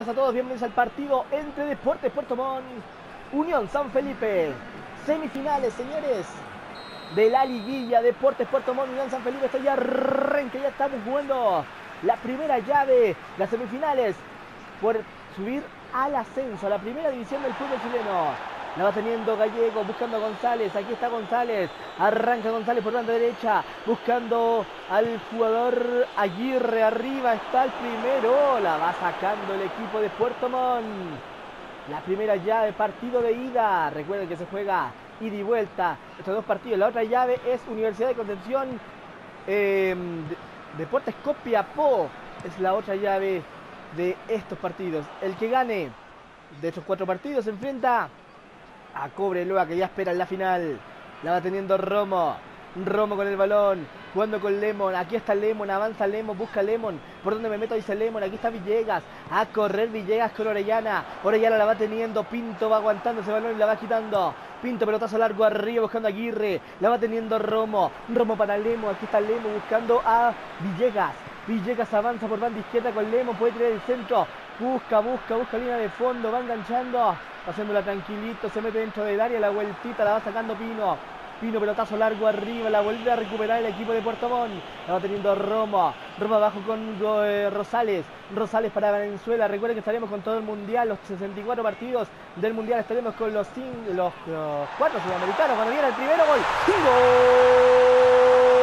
A todos, bienvenidos al partido entre Deportes Puerto Montt, Unión San Felipe. Semifinales, señores, de la liguilla. Deportes Puerto Montt, Unión San Felipe. Esto ya arranca, ya estamos jugando la primera llave, las semifinales por subir al ascenso, a la primera división del fútbol chileno. La va teniendo Gallego, buscando a González. Aquí está González. Arranca González por banda derecha, buscando al jugador Aguirre. Arriba está el primero. La va sacando el equipo de Puerto Montt. La primera llave, partido de ida. Recuerden que se juega ida y vuelta estos dos partidos. La otra llave es Universidad de Concepción, Deportes Copiapó. Es la otra llave de estos partidos. El que gane de estos 4 partidos se enfrenta a Cobreloa, que ya espera en la final. La va teniendo Romo. Romo con el balón, jugando con Lemon. Aquí está Lemon, avanza Lemon, busca Lemon. ¿Por dónde me meto? Dice Lemon. Aquí está Villegas. A correr Villegas con Orellana. Orellana la va teniendo. Pinto va aguantando ese balón y la va quitando. Pinto, pelotazo largo arriba, buscando a Aguirre. La va teniendo Romo. Romo para Lemon. Aquí está Lemon buscando a Villegas. Villegas avanza por banda izquierda con Lemon. Puede tirar el centro. Busca línea de fondo. Va enganchando. Haciéndola tranquilito. Se mete dentro del área. La vueltita la va sacando Pino. Pino, pelotazo largo arriba, la vuelve a recuperar el equipo de Puerto Montt. La va teniendo Romo. Romo abajo con Rosales. Rosales para Venezuela. Recuerden que estaremos con todo el mundial, los 64 partidos del mundial. Estaremos con los 4 sudamericanos. Cuando viene el primero gol. ¡Gol!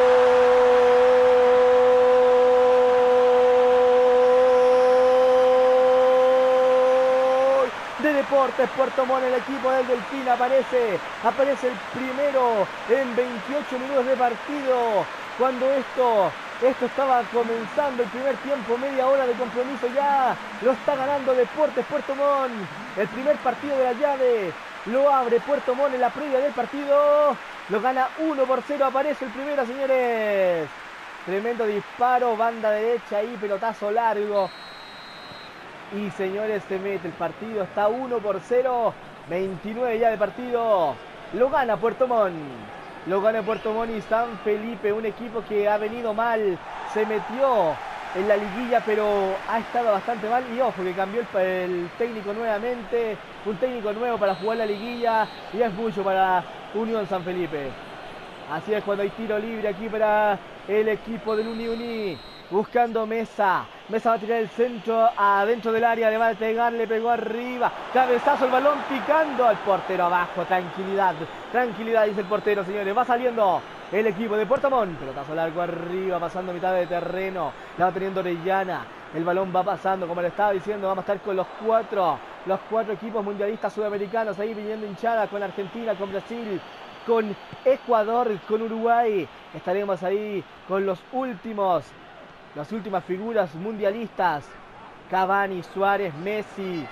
De Deportes Puerto Montt, el equipo del Delfín aparece el primero en 28 minutos de partido, cuando esto estaba comenzando el primer tiempo, media hora de compromiso ya, lo está ganando Deportes Puerto Montt. El primer partido de la llave lo abre Puerto Montt en la previa del partido, lo gana 1-0, aparece el primero, señores. Tremendo disparo, banda derecha ahí, pelotazo largo. Y señores, se mete el partido, está 1-0, 29 ya de partido. Lo gana Puerto Montt. Lo gana Puerto Montt y San Felipe, un equipo que ha venido mal. Se metió en la liguilla, pero ha estado bastante mal. Y ojo, que cambió el técnico nuevamente. Un técnico nuevo para jugar la liguilla. Y es mucho para Unión San Felipe. Así es, cuando hay tiro libre aquí para el equipo del Uni. Buscando Mesa. Mesa va a tirar el centro adentro del área. Le va a pegar, le pegó arriba. Cabezazo, el balón picando al portero abajo. Tranquilidad, tranquilidad, dice el portero, señores. Va saliendo el equipo de Puerto Montt. Pelotazo largo arriba, pasando mitad de terreno. La va teniendo Orellana. El balón va pasando, como le estaba diciendo. Vamos a estar con los cuatro equipos mundialistas sudamericanos. Ahí viniendo hinchada con Argentina, con Brasil, con Ecuador, con Uruguay. Estaremos ahí con las últimas figuras mundialistas. Cavani, Suárez, Messi.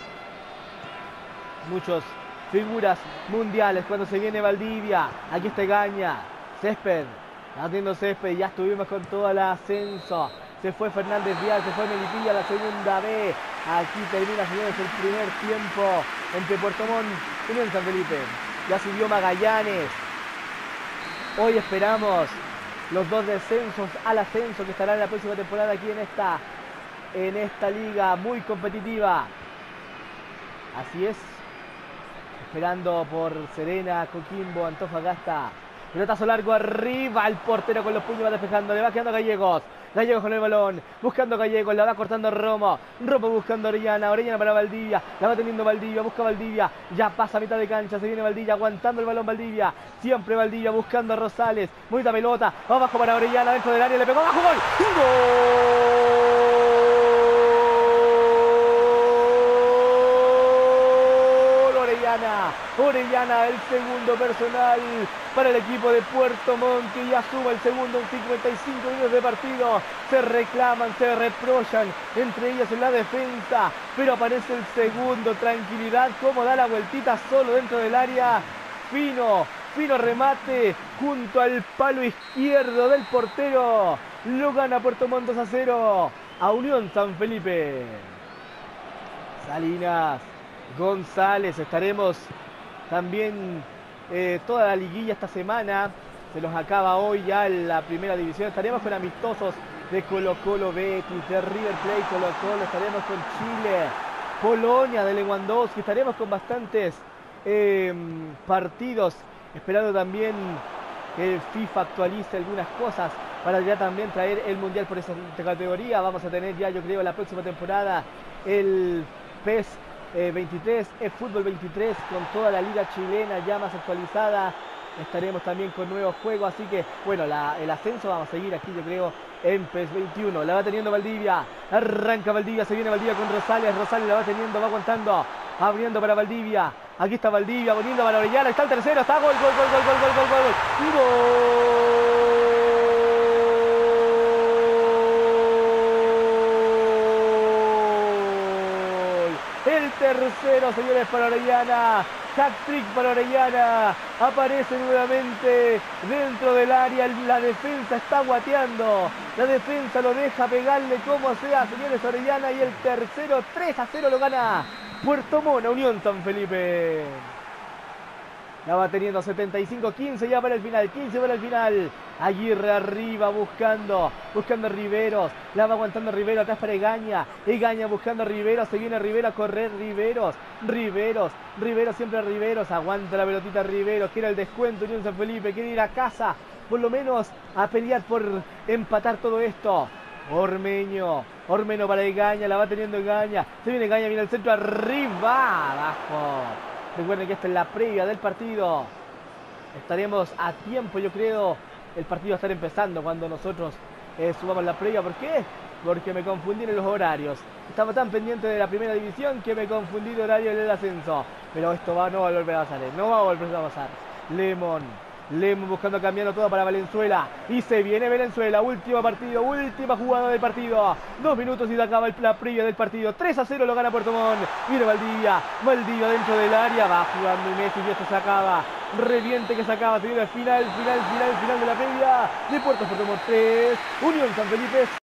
Muchas figuras mundiales. Cuando se viene Valdivia. Aquí está Gaña. Césped. Haciendo Césped. Ya estuvimos con todo el ascenso. Se fue Fernández Vial. Se fue Melipilla, la segunda B. Aquí termina, señores, el primer tiempo entre Puerto Montt y Unión San Felipe. Ya subió Magallanes. Hoy esperamos los 2 descensos al ascenso que estarán en la próxima temporada aquí en esta liga muy competitiva. Así es. Esperando por Serena, Coquimbo, Antofagasta. Pelotazo largo arriba, el portero con los puños va despejando, le va quedando Gallegos. Gallegos con el balón, buscando Gallegos, la va cortando Romo. Romo buscando Orellana, Orellana para Valdivia. La va teniendo Valdivia, busca Valdivia. Ya pasa a mitad de cancha, se viene Valdivia, aguantando el balón Valdivia. Siempre Valdivia buscando a Rosales. Bonita pelota, va abajo para Orellana, dentro del área, le pegó abajo, gol. ¡Gol! Orellana, el segundo personal para el equipo de Puerto Montt, que ya suma el segundo en 55 minutos de partido. Se reclaman, se reprochan entre ellos en la defensa, pero aparece el segundo. Tranquilidad, como da la vueltita solo dentro del área. Fino remate junto al palo izquierdo del portero. Lo gana Puerto Montt 2-0 a Unión San Felipe. Salinas, González, estaremos también toda la liguilla esta semana. Se nos acaba hoy ya la primera división. Estaremos con amistosos de Colo Colo Betis, de River Plate Colo Colo, estaremos con Chile, Polonia de Lewandowski, estaremos con bastantes partidos, esperando también que el FIFA actualice algunas cosas para ya también traer el Mundial por esa categoría. Vamos a tener ya, yo creo, la próxima temporada el PES 23, eFootball 23, con toda la liga chilena ya más actualizada. Estaremos también con nuevos juegos, así que, bueno, el ascenso vamos a seguir aquí, yo creo, en PES 21. La va teniendo Valdivia, arranca Valdivia, se viene Valdivia con Rosales, Rosales la va teniendo, va aguantando, abriendo para Valdivia. Aquí está Valdivia, poniendo para Orellana, está el tercero, está gol, gol, gol, gol, gol, gol, gol, gol, gol. El tercero, señores, para Orellana. Hat-trick para Orellana. Aparece nuevamente dentro del área. La defensa está guateando. La defensa lo deja pegarle como sea, señores, Orellana. Y el tercero, 3-0 lo gana Puerto Montt, Unión San Felipe. La va teniendo 75-15 ya para el final, 15 para el final. Aguirre arriba buscando a Riveros. La va aguantando Riveros, atrás para Egaña. Egaña buscando a Riveros, se viene Riveros a correr, Riveros, siempre Riveros. Aguanta la pelotita Riveros, quiere el descuento Unión San Felipe, quiere ir a casa, por lo menos a pelear por empatar todo esto. Ormeño para Egaña, la va teniendo Egaña. Se viene Egaña, viene el centro arriba, abajo. Recuerden que esta es la previa del partido. Estaremos a tiempo, yo creo. El partido va a estar empezando cuando nosotros subamos la previa. ¿Por qué? Porque me confundí en los horarios. Estaba tan pendiente de la primera división que me confundí de horario del ascenso. Pero esto no va a volver a pasar. No va a volver a pasar. Lemon buscando cambiando todo para Valenzuela. Y se viene Valenzuela. Último partido, última jugada del partido. 2 minutos y se acaba la previa del partido. 3-0 lo gana Puerto Montt. Viene Valdivia dentro del área. Va jugando Messi y esto se acaba. Reviente que se acaba. Se viene el final de la previa de Puerto Montt 3, Unión San Felipe